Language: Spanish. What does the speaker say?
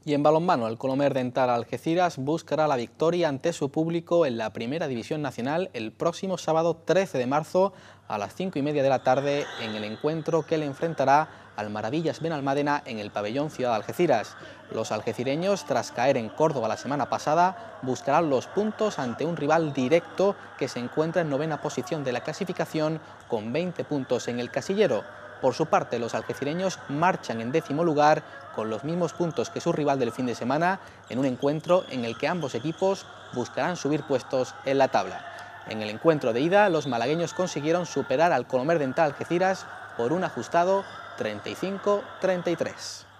Y en balonmano, el Colomer Dental Algeciras buscará la victoria ante su público en la Primera División Nacional el próximo sábado 13 de marzo a las 5:30 de la tarde en el encuentro que le enfrentará al Maravillas Benalmádena en el pabellón Ciudad de Algeciras. Los algecireños, tras caer en Córdoba la semana pasada, buscarán los puntos ante un rival directo que se encuentra en novena posición de la clasificación con 20 puntos en el casillero. Por su parte, los algecireños marchan en 10º lugar con los mismos puntos que su rival del fin de semana en un encuentro en el que ambos equipos buscarán subir puestos en la tabla. En el encuentro de ida, los malagueños consiguieron superar al Colomer Dental Algeciras por un ajustado 35-33.